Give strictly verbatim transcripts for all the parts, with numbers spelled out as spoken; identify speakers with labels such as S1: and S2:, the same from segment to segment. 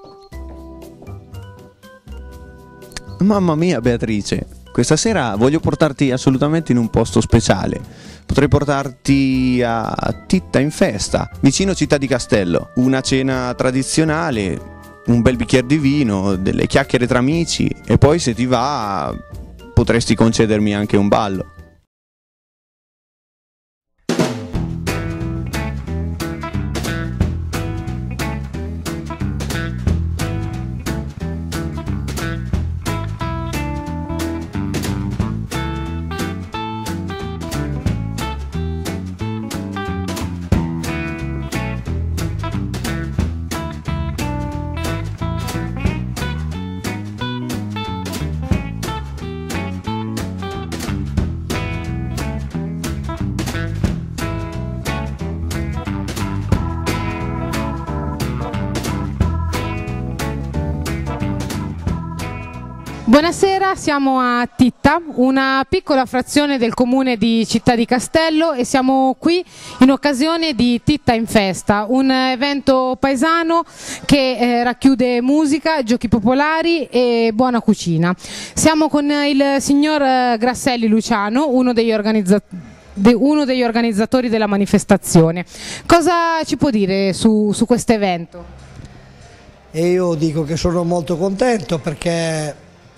S1: Mamma mia Beatrice, questa sera voglio portarti assolutamente in un posto speciale. Potrei portarti a Titta in Festa, vicino Città di Castello. Una cena tradizionale, un bel bicchiere di vino, delle chiacchiere tra amici e poi se ti va potresti concedermi anche un ballo.
S2: Buonasera, siamo a Titta, una piccola frazione del comune di Città di Castello e siamo qui in occasione di Titta in Festa, un evento paesano che eh, racchiude musica, giochi popolari e buona cucina. Siamo con il signor Grasselli Luciano, uno degli organizzatori uno degli organizzatori della manifestazione. Cosa ci può dire su, su questo evento?
S3: E io dico che sono molto contento perché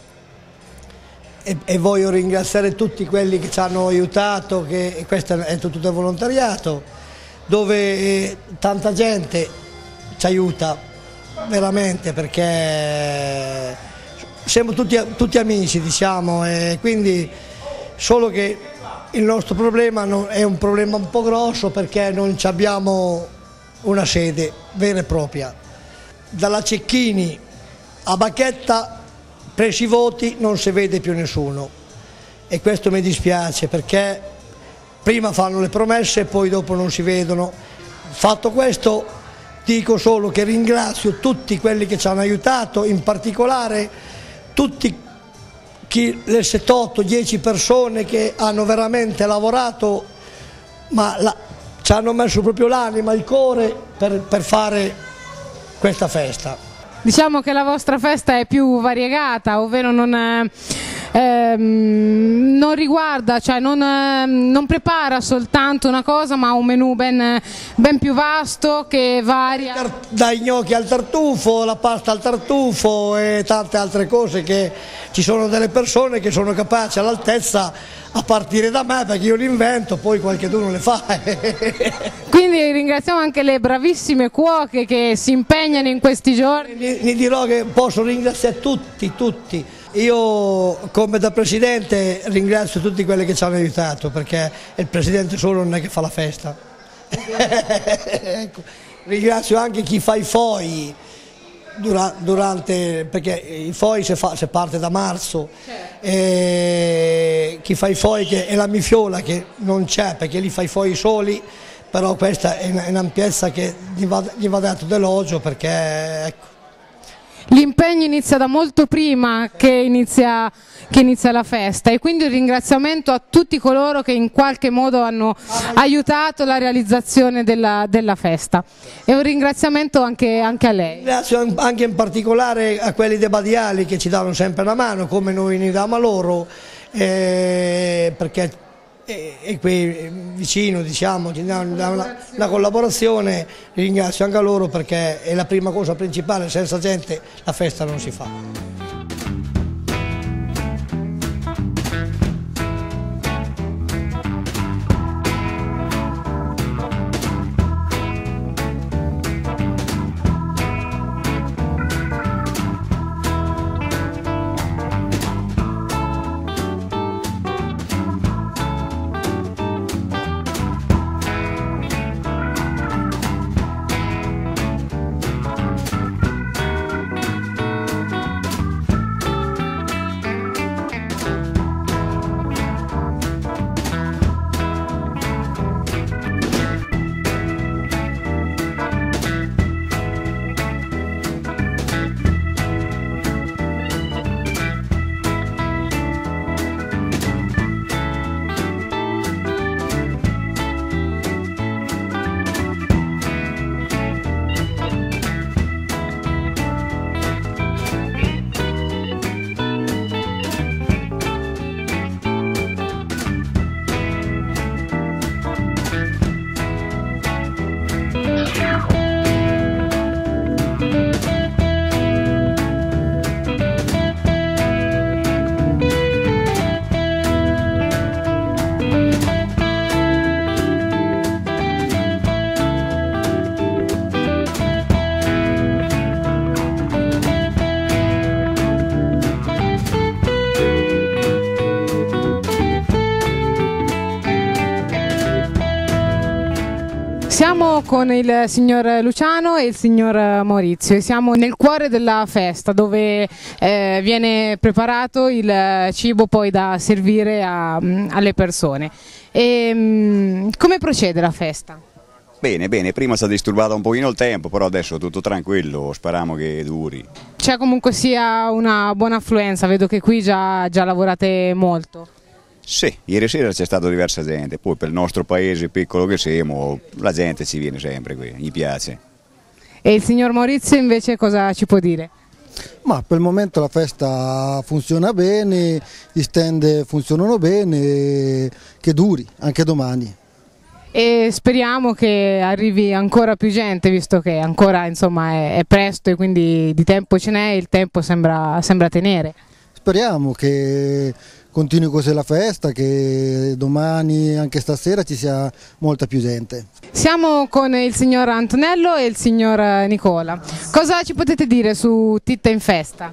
S3: E, e voglio ringraziare tutti quelli che ci hanno aiutato, che e questo è tutto del volontariato, dove eh, tanta gente ci aiuta veramente perché siamo tutti, tutti amici, diciamo, e quindi solo che il nostro problema non, è un problema un po' grosso perché non abbiamo una sede vera e propria. Dalla Cecchini a Bacchetta, presi i voti, non si vede più nessuno e questo mi dispiace perché prima fanno le promesse e poi dopo non si vedono. Fatto questo dico solo che ringrazio tutti quelli che ci hanno aiutato, in particolare tutti chi, le settantotto dieci persone che hanno veramente lavorato, ma la, ci hanno messo proprio l'anima, il cuore per, per fare questa festa.
S2: Diciamo che la vostra festa è più variegata, ovvero non, eh, ehm, non riguarda, cioè non, eh, non prepara soltanto una cosa, ma un menù ben, ben più vasto che varia.
S3: Dai gnocchi al tartufo, la pasta al tartufo e tante altre cose, che ci sono delle persone che sono capaci all'altezza a partire da me, perché io li invento, poi qualcuno le fa.
S2: Quindi ringraziamo anche le bravissime cuoche che si impegnano in questi giorni.
S3: Vi dirò che posso ringraziare tutti, tutti. Io come da presidente ringrazio tutti quelli che ci hanno aiutato, perché il presidente solo non è che fa la festa. Ecco. Ringrazio anche chi fa i fogli. Durante, perché i fogli si, fa, si parte da marzo, certo. E chi fa i fogli che è la mifiola che non c'è perché lì fa i fogli soli, però questa è una, è una piazza che gli va, gli va dato d'elogio perché ecco.
S2: L'impegno inizia da molto prima che inizia, che inizia la festa e quindi un ringraziamento a tutti coloro che in qualche modo hanno aiutato la realizzazione della, della festa e un ringraziamento anche, anche a lei.
S3: Ringrazio anche in particolare a quelli dei Badiali che ci danno sempre una mano come noi ne diamo a loro, eh, perché E, e qui vicino, diciamo, ci danno una, una collaborazione. Ringrazio anche a loro perché è la prima cosa principale, senza gente la festa non si fa.
S2: Siamo con il signor Luciano e il signor Maurizio e siamo nel cuore della festa dove eh, viene preparato il cibo poi da servire a, alle persone. E, mh, come procede la festa?
S4: Bene, bene, prima si è disturbato un pochino il tempo, però adesso tutto tranquillo, speriamo che duri.
S2: C'è comunque sia una buona affluenza, vedo che qui già, già lavorate molto.
S4: Sì, ieri sera c'è stata diversa gente, poi per il nostro paese piccolo che siamo, la gente ci viene sempre qui, gli piace.
S2: E il signor Maurizio invece cosa ci può dire?
S5: Ma per il momento la festa funziona bene, gli stand funzionano bene, che duri anche domani.
S2: E speriamo che arrivi ancora più gente, visto che ancora insomma è, è presto e quindi di tempo ce n'è e il tempo sembra, sembra tenere.
S5: Speriamo che continui così la festa, che domani, anche stasera, ci sia molta più gente.
S2: Siamo con il signor Antonello e il signor Nicola. Cosa ci potete dire su Titta in Festa?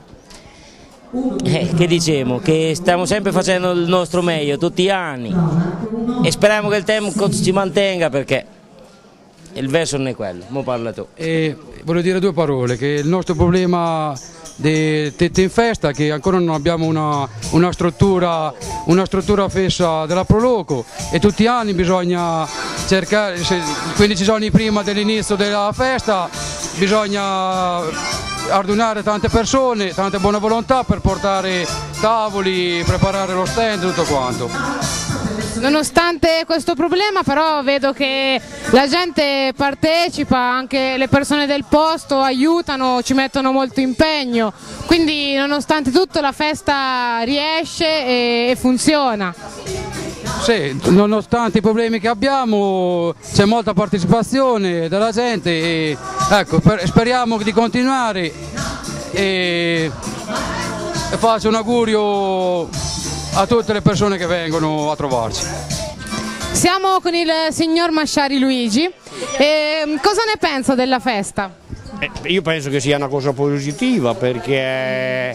S6: Eh, che diciamo? Che stiamo sempre facendo il nostro meglio tutti gli anni e speriamo che il tempo ci mantenga, perché il verso non è quello, mo parla tu.
S7: E voglio dire due parole, che il nostro problema di Titta in Festa è che ancora non abbiamo una, una, struttura, una struttura fissa della Proloco e tutti gli anni bisogna cercare, quindici giorni prima dell'inizio della festa bisogna radunare tante persone, tante buone volontà per portare tavoli, preparare lo stand e tutto quanto.
S2: Nonostante questo problema però vedo che la gente partecipa, anche le persone del posto aiutano, ci mettono molto impegno, quindi nonostante tutto la festa riesce e, e funziona.
S7: Sì, nonostante i problemi che abbiamo c'è molta partecipazione della gente e ecco, speriamo di continuare e, e faccio un augurio a tutte le persone che vengono a trovarci.
S2: Siamo con il signor Masciari Luigi, e cosa ne pensa della festa?
S8: Eh, io penso che sia una cosa positiva perché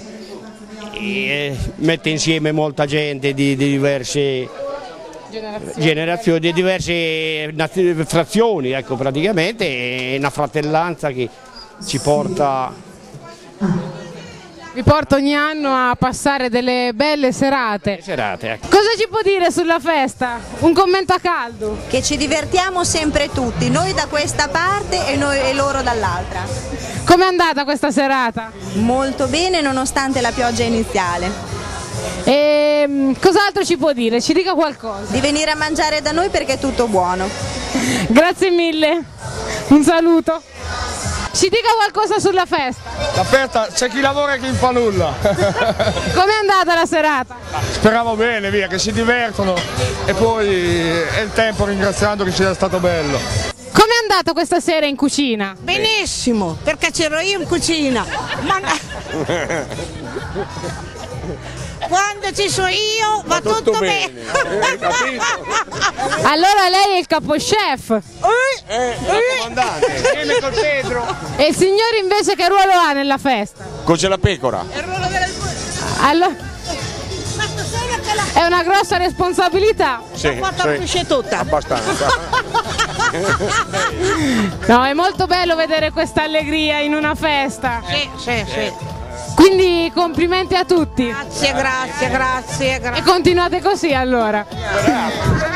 S8: eh, mette insieme molta gente di, di diverse generazioni, generazioni di diverse frazioni, ecco, praticamente è una fratellanza che ci porta.
S2: Vi porta ogni anno a passare delle belle serate.
S8: serate ecco.
S2: Cosa ci può dire sulla festa? Un commento a caldo.
S9: Che ci divertiamo sempre tutti, noi da questa parte e, noi, e loro dall'altra.
S2: Com'è andata questa serata?
S9: Molto bene nonostante la pioggia iniziale.
S2: E cos'altro ci può dire? Ci dica qualcosa.
S9: Di venire a mangiare da noi perché è tutto buono.
S2: Grazie mille, un saluto. Ci dica qualcosa sulla festa.
S10: La festa, c'è chi lavora e chi non fa nulla.
S2: Com'è andata la serata?
S10: Speriamo bene, via, che si divertono e poi è il tempo, ringraziando che sia stato bello.
S2: Com'è andata questa sera in cucina?
S11: Benissimo, perché c'ero io in cucina. Ma... Quando ci sono io va, va tutto, tutto bene. bene.
S2: Allora lei è il capochef.
S10: Eh, eh, il comandante. Insieme col Pedro.
S2: E il signore invece che ruolo ha nella festa?
S10: Cuoce la pecora.
S11: Il ruolo della...
S2: Allora... È una grossa responsabilità.
S10: Sì,
S11: la sì. Tutta.
S10: Abbastanza.
S2: No, è molto bello vedere questa allegria in una festa.
S11: Sì, sì, sì.
S2: Quindi complimenti a tutti.
S11: Grazie, grazie, grazie, grazie.
S2: E continuate così allora.